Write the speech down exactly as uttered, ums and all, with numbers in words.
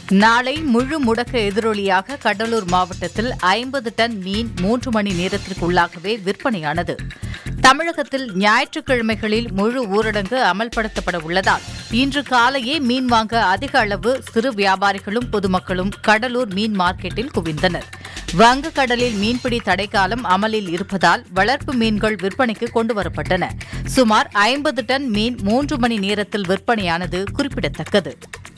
நாளை முழு முடக்க எதிரொலியாக கடலூர் மாவட்டத்தில் ஐம்பது டன் மீன் மூன்று மணி நேரத்திற்குள்ளாகவே விற்பனையானது. தமிழகத்தில் ஞாயிற்றுக்கிழமைகளில் முழு ஊரடங்கு அமல்படுத்தப்பட உள்ளதால் இன்று காலையே மீன் வாங்க அதிக அளவு சிறு வியாபாரிகளும் பொதுமக்களும் கடலூர் மீன் மார்க்கெட்டில் குவிந்தனர். வங்கக்கடலில் மீன்பிடி தடைக்காலம் அமலில் இருப்பதால் வளர்ப்பு மீன்கள் விற்பனைக்கு கொண்டுவரப்பட்டன. சுமார் ஐம்பது டன் மீன் மூன்று மணி நேரத்தில் விற்பனையானது குறிப்பிடத்தக்கது.